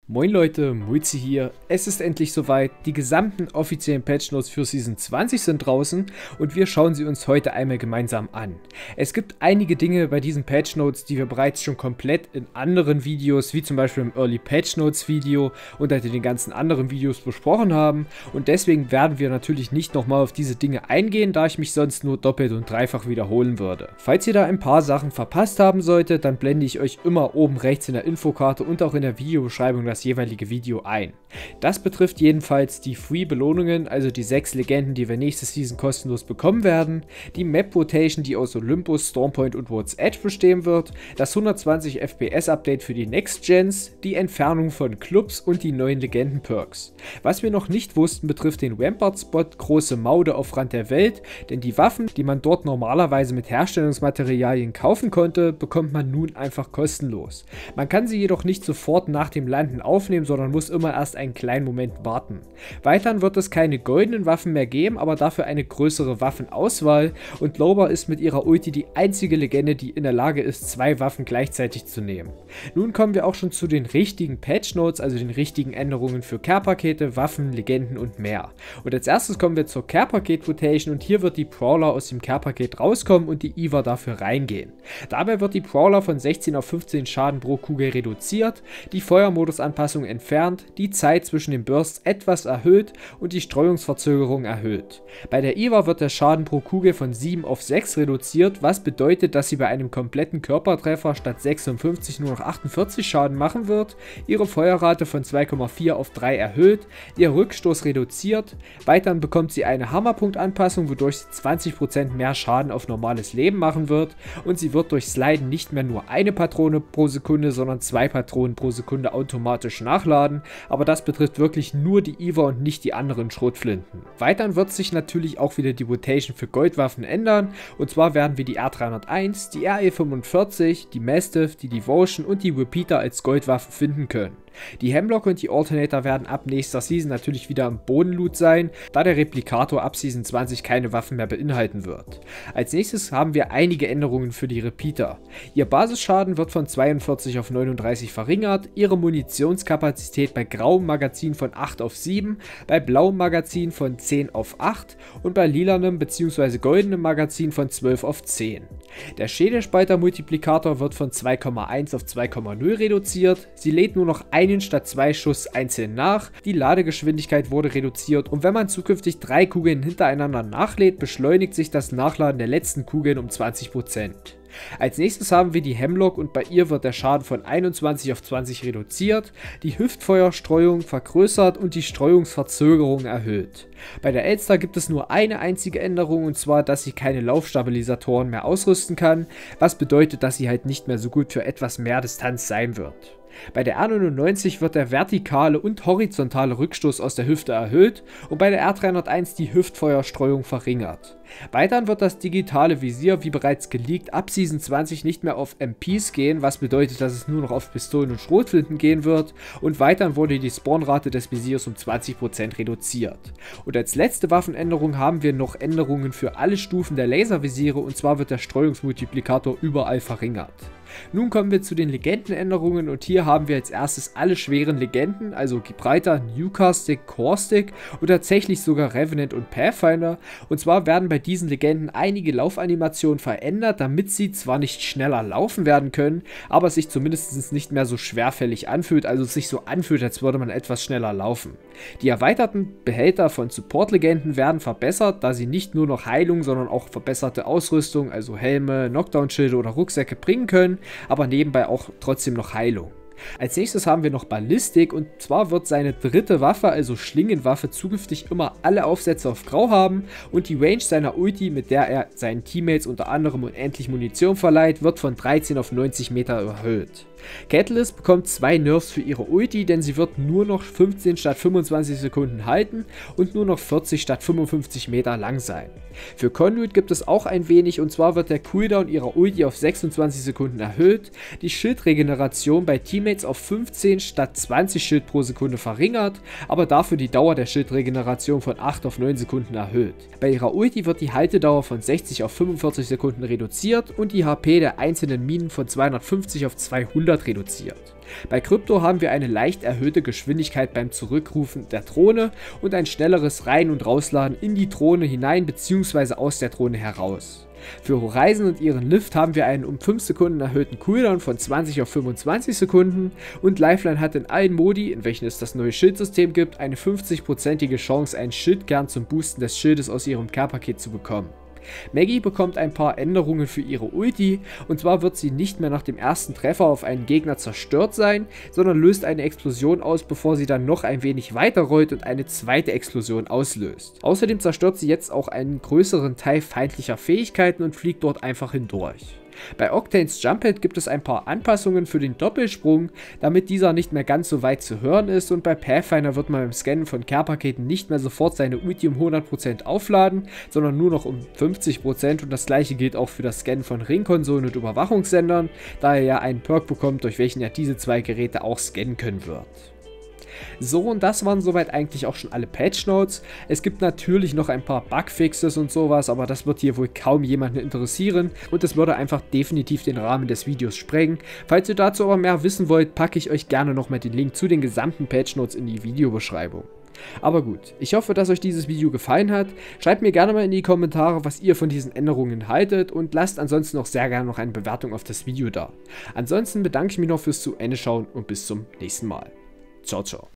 Moin Leute, Muizi hier. Es ist endlich soweit, die gesamten offiziellen Patch Notes für Season 20 sind draußen und wir schauen sie uns heute einmal gemeinsam an. Es gibt einige Dinge bei diesen Patch Notes, die wir bereits schon komplett in anderen Videos, wie zum Beispiel im Early Patch Notes Video und in den ganzen anderen Videos besprochen haben, und deswegen werden wir natürlich nicht nochmal auf diese Dinge eingehen, da ich mich sonst nur doppelt und dreifach wiederholen würde. Falls ihr da ein paar Sachen verpasst haben solltet, dann blende ich euch immer oben rechts in der Infokarte und auch in der Videobeschreibung das jeweilige Video ein. Das betrifft jedenfalls die Free-Belohnungen, also die 6 Legenden, die wir nächste Season kostenlos bekommen werden, die Map-Rotation, die aus Olympus, Stormpoint und World's Edge bestehen wird, das 120 FPS Update für die Next Gens, die Entfernung von Clubs und die neuen Legenden-Perks. Was wir noch nicht wussten, betrifft den Rampart-Spot Große Maude auf Rand der Welt, denn die Waffen, die man dort normalerweise mit Herstellungsmaterialien kaufen konnte, bekommt man nun einfach kostenlos. Man kann sie jedoch nicht sofort nach dem Landen aufnehmen, sondern muss immer erst einen kleinen Moment warten. Weiterhin wird es keine goldenen Waffen mehr geben, aber dafür eine größere Waffenauswahl, und Loba ist mit ihrer Ulti die einzige Legende, die in der Lage ist, 2 Waffen gleichzeitig zu nehmen. Nun kommen wir auch schon zu den richtigen Patch Notes, also den richtigen Änderungen für Care-Pakete, Waffen, Legenden und mehr. Und als erstes kommen wir zur Care-Paket-Rotation, und hier wird die Prowler aus dem Care-Paket rauskommen und die Eva dafür reingehen. Dabei wird die Prowler von 16 auf 15 Schaden pro Kugel reduziert, die Feuermodus-Anpassung entfernt, die Zeit zwischen den Bursts etwas erhöht und die Streuungsverzögerung erhöht. Bei der Eva wird der Schaden pro Kugel von 7 auf 6 reduziert, was bedeutet, dass sie bei einem kompletten Körpertreffer statt 56 nur noch 48 Schaden machen wird, ihre Feuerrate von 2,4 auf 3 erhöht, ihr Rückstoß reduziert, weiterhin bekommt sie eine Hammerpunkt-Anpassung, wodurch sie 20% mehr Schaden auf normales Leben machen wird, und sie wird durch Sliden nicht mehr nur eine Patrone pro Sekunde, sondern 2 Patronen pro Sekunde automatisch nachladen, aber das betrifft wirklich nur die Eva und nicht die anderen Schrotflinten. Weiterhin wird sich natürlich auch wieder die Rotation für Goldwaffen ändern, und zwar werden wir die R301, die RE45, die Mastiff, die Devotion und die Repeater als Goldwaffen finden können. Die Hemlock und die Alternator werden ab nächster Season natürlich wieder im Bodenloot sein, da der Replikator ab Season 20 keine Waffen mehr beinhalten wird. Als nächstes haben wir einige Änderungen für die Repeater. Ihr Basisschaden wird von 42 auf 39 verringert, ihre Munitionskapazität bei grauem Magazin von 8 auf 7, bei blauem Magazin von 10 auf 8 und bei lilanem bzw. goldenem Magazin von 12 auf 10. Der Schädelspalter-Multiplikator wird von 2,1 auf 2,0 reduziert, sie lädt nur noch einen statt 2 Schuss einzeln nach, die Ladegeschwindigkeit wurde reduziert, und wenn man zukünftig 3 Kugeln hintereinander nachlädt, beschleunigt sich das Nachladen der letzten Kugeln um 20%. Als nächstes haben wir die Hemlock, und bei ihr wird der Schaden von 21 auf 20 reduziert, die Hüftfeuerstreuung vergrößert und die Streuungsverzögerung erhöht. Bei der Elster gibt es nur eine einzige Änderung, und zwar, dass sie keine Laufstabilisatoren mehr ausrüsten kann, was bedeutet, dass sie halt nicht mehr so gut für etwas mehr Distanz sein wird. Bei der R99 wird der vertikale und horizontale Rückstoß aus der Hüfte erhöht und bei der R301 die Hüftfeuerstreuung verringert. Weiterhin wird das digitale Visier, wie bereits geleakt, ab Season 20 nicht mehr auf MPs gehen, was bedeutet, dass es nur noch auf Pistolen und Schrotflinten gehen wird, und weiterhin wurde die Spawnrate des Visiers um 20% reduziert. Und als letzte Waffenänderung haben wir noch Änderungen für alle Stufen der Laservisiere, und zwar wird der Streuungsmultiplikator überall verringert. Nun kommen wir zu den Legendenänderungen, und hier haben wir als erstes alle schweren Legenden, also Gibraltar, Newcastle, Caustic und tatsächlich sogar Revenant und Pathfinder, und zwar werden bei diesen Legenden einige Laufanimationen verändert, damit sie zwar nicht schneller laufen werden können, aber sich zumindest nicht mehr so schwerfällig anfühlt, also sich so anfühlt, als würde man etwas schneller laufen. Die erweiterten Behälter von Support-Legenden werden verbessert, da sie nicht nur noch Heilung, sondern auch verbesserte Ausrüstung, also Helme, Knockdown-Schilde oder Rucksäcke bringen können, aber nebenbei auch trotzdem noch Heilung. Als nächstes haben wir noch Ballistik, und zwar wird seine dritte Waffe, also Schlingenwaffe, zukünftig immer alle Aufsätze auf Grau haben, und die Range seiner Ulti, mit der er seinen Teammates unter anderem unendlich Munition verleiht, wird von 13 auf 90 Meter erhöht. Catalyst bekommt 2 Nerfs für ihre Ulti, denn sie wird nur noch 15 statt 25 Sekunden halten und nur noch 40 statt 55 Meter lang sein. Für Conduit gibt es auch ein wenig, und zwar wird der Cooldown ihrer Ulti auf 26 Sekunden erhöht, die Schildregeneration bei Teammates Teammates auf 15 statt 20 Schild pro Sekunde verringert, aber dafür die Dauer der Schildregeneration von 8 auf 9 Sekunden erhöht. Bei ihrer Ulti wird die Haltedauer von 60 auf 45 Sekunden reduziert und die HP der einzelnen Minen von 250 auf 200 reduziert. Bei Krypto haben wir eine leicht erhöhte Geschwindigkeit beim Zurückrufen der Drohne und ein schnelleres Rein- und Rausladen in die Drohne hinein bzw. aus der Drohne heraus. Für Horizon und ihren Lift haben wir einen um 5 Sekunden erhöhten Cooldown von 20 auf 25 Sekunden und Lifeline hat in allen Modi, in welchen es das neue Schildsystem gibt, eine 50%ige Chance, einen Schildkern zum Boosten des Schildes aus ihrem Care-Paket zu bekommen. Maggie bekommt ein paar Änderungen für ihre Ulti, und zwar wird sie nicht mehr nach dem ersten Treffer auf einen Gegner zerstört sein, sondern löst eine Explosion aus, bevor sie dann noch ein wenig weiter rollt und eine zweite Explosion auslöst. Außerdem zerstört sie jetzt auch einen größeren Teil feindlicher Fähigkeiten und fliegt dort einfach hindurch. Bei Octanes Jumphead gibt es ein paar Anpassungen für den Doppelsprung, damit dieser nicht mehr ganz so weit zu hören ist, und bei Pathfinder wird man beim Scannen von Care-Paketen nicht mehr sofort seine Ulti um 100% aufladen, sondern nur noch um 50%, und das gleiche gilt auch für das Scannen von Ringkonsolen und Überwachungssendern, da er ja einen Perk bekommt, durch welchen er diese zwei Geräte auch scannen können wird. So, und das waren soweit eigentlich auch schon alle Patch Notes. Es gibt natürlich noch ein paar Bugfixes und sowas, aber das wird hier wohl kaum jemanden interessieren und es würde einfach definitiv den Rahmen des Videos sprengen. Falls ihr dazu aber mehr wissen wollt, packe ich euch gerne nochmal den Link zu den gesamten Patch Notes in die Videobeschreibung. Aber gut, ich hoffe, dass euch dieses Video gefallen hat. Schreibt mir gerne mal in die Kommentare, was ihr von diesen Änderungen haltet, und lasst ansonsten auch sehr gerne noch eine Bewertung auf das Video da. Ansonsten bedanke ich mich noch fürs zu Ende schauen und bis zum nächsten Mal. Ciao, ciao.